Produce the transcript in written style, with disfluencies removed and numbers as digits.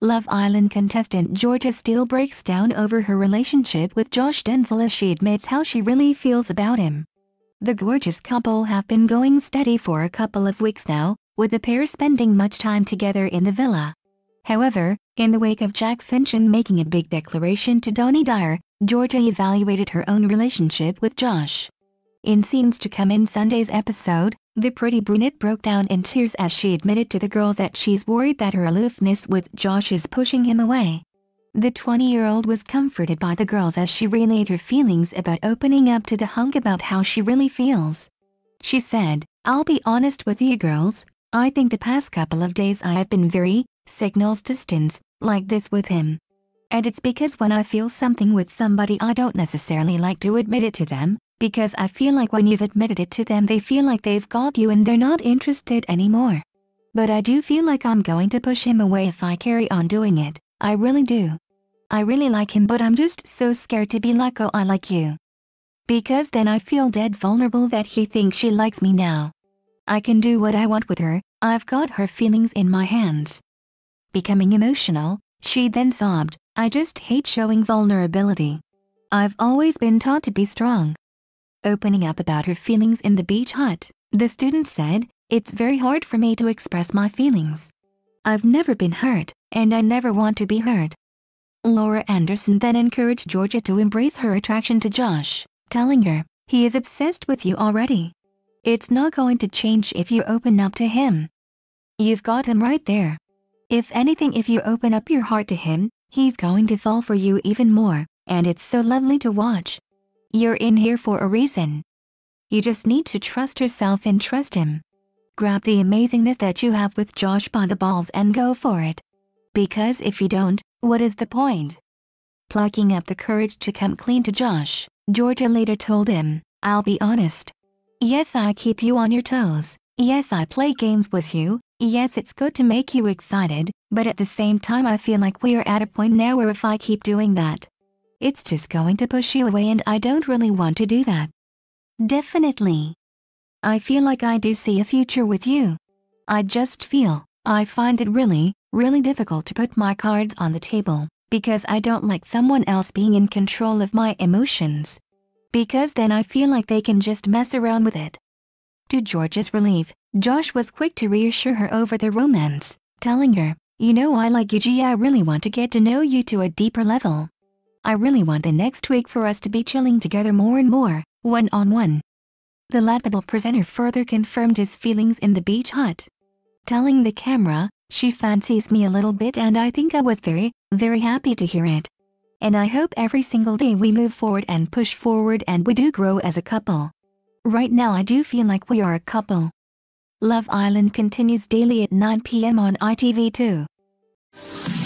Love Island contestant Georgia still breaks down over her relationship with Josh Denzel as she admits how she really feels about him. The gorgeous couple have been going steady for a couple of weeks now, with the pair spending much time together in the villa. However, in the wake of Jack Fincham making a big declaration to Donnie Dyer, Georgia evaluated her own relationship with Josh. In scenes to come in Sunday's episode, the pretty brunette broke down in tears as she admitted to the girls that she's worried that her aloofness with Josh is pushing him away. The 20-year-old was comforted by the girls as she relayed her feelings about opening up to the hunk about how she really feels. She said, "I'll be honest with you girls, I think the past couple of days I have been very, signals distance, like this with him. And it's because when I feel something with somebody I don't necessarily like to admit it to them, because I feel like when you've admitted it to them they feel like they've got you and they're not interested anymore. But I do feel like I'm going to push him away if I carry on doing it, I really do. I really like him but I'm just so scared to be like oh I like you. Because then I feel dead vulnerable that he thinks she likes me now. I can do what I want with her, I've got her feelings in my hands." Becoming emotional, she then sobbed, "I just hate showing vulnerability. I've always been taught to be strong." Opening up about her feelings in the beach hut, the student said, "It's very hard for me to express my feelings. I've never been hurt, and I never want to be hurt." Laura Anderson then encouraged Georgia to embrace her attraction to Josh, telling her, "He is obsessed with you already. It's not going to change if you open up to him. You've got him right there. If anything, if you open up your heart to him, he's going to fall for you even more, and it's so lovely to watch. You're in here for a reason. You just need to trust yourself and trust him. Grab the amazingness that you have with Josh by the balls and go for it. Because if you don't, what is the point?" Plucking up the courage to come clean to Josh, Georgia later told him, "I'll be honest. Yes, I keep you on your toes. Yes, I play games with you. Yes, it's good to make you excited, but at the same time I feel like we're at a point now where if I keep doing that, it's just going to push you away and I don't really want to do that. Definitely. I feel like I do see a future with you. I find it really, really difficult to put my cards on the table, because I don't like someone else being in control of my emotions. Because then I feel like they can just mess around with it." To Georgia's relief, Josh was quick to reassure her over the romance, telling her, "You know I like you G, I really want to get to know you to a deeper level. I really want the next week for us to be chilling together more and more, one-on-one." The laughable presenter further confirmed his feelings in the beach hut, telling the camera, "She fancies me a little bit and I think I was very, very happy to hear it. And I hope every single day we move forward and push forward and we do grow as a couple. Right now I do feel like we are a couple." Love Island continues daily at 9 p.m. on ITV2.